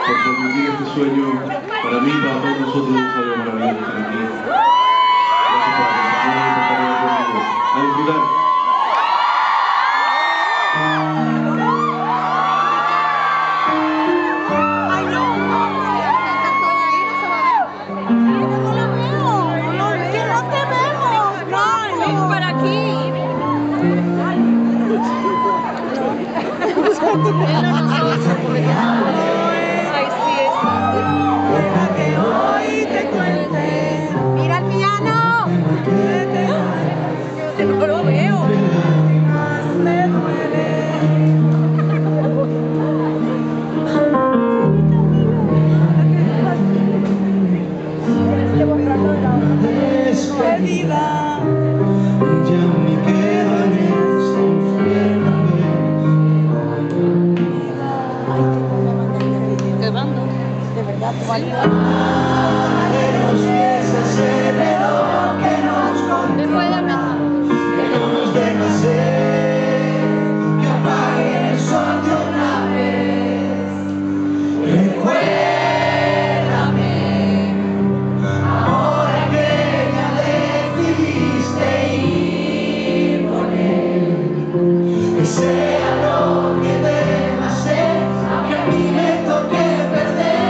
por permitir este sueño para mí y para todos nosotros es algo maravilloso estar aquí. Gracias por acompañarme y por estar aquí conmigo. A disfrutar. Deja que hoy te cuente. Mira el piano. No lo veo. Más me duele. Despedida. Ya me quedo en esta infierno. De verdad, Que nos piensa ese reloj que nos deja ser, que apague el sol de una vez. Recuérdame, ahora que ya decidiste ir con él, que sea lo que deba ser, aunque a mí me toque perder.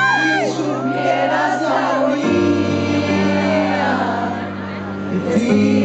If he